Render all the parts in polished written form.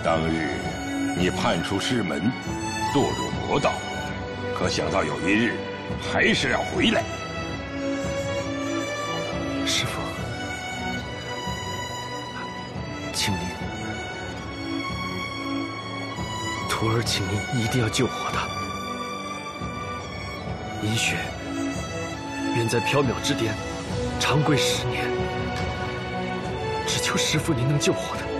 当日你叛出师门，堕入魔道，可想到有一日还是要回来。 师父，请您，徒儿请您一定要救活他。银雪远在缥缈之巅，长跪10年，只求师父您能救活他。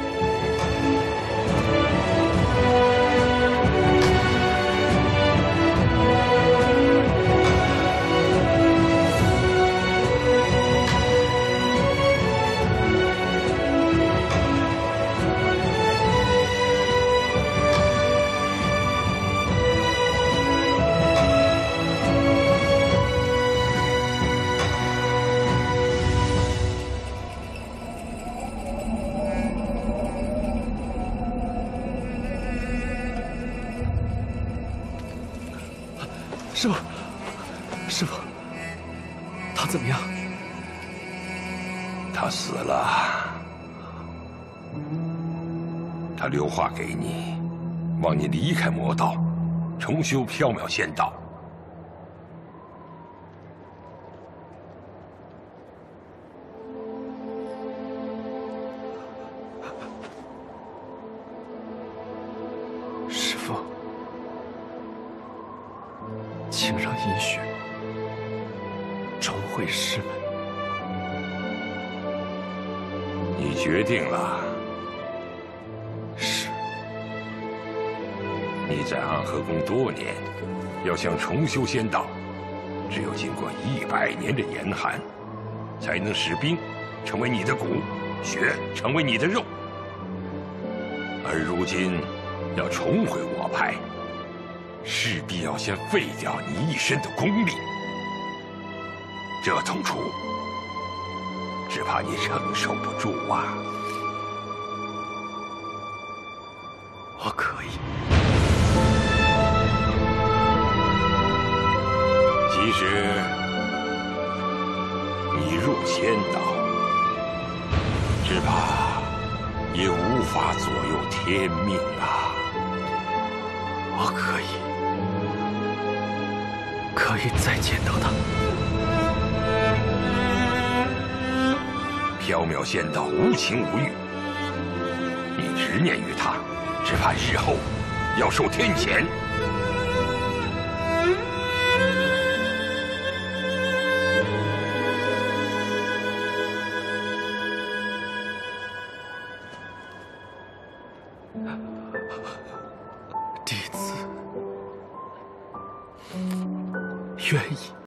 师父，师父，他怎么样？ 他死了。他留话给你，望你离开魔道，重修缥缈仙道。 师父。 请让银雪重回师门。 你决定了？ 是。 你在安和宫多年，要想重修仙道，只有经过100年的严寒，才能使冰成为你的骨，血成为你的肉。而如今要重回我派。 势必要先废掉你一身的功力，这痛楚，只怕你承受不住啊！ 我可以。 其实，你入仙道，只怕也无法左右天命啊！ 我可以。 可以再见到他。 缥缈仙道无情无欲，你执念于他，只怕日后要受天谴。 弟子。愿意。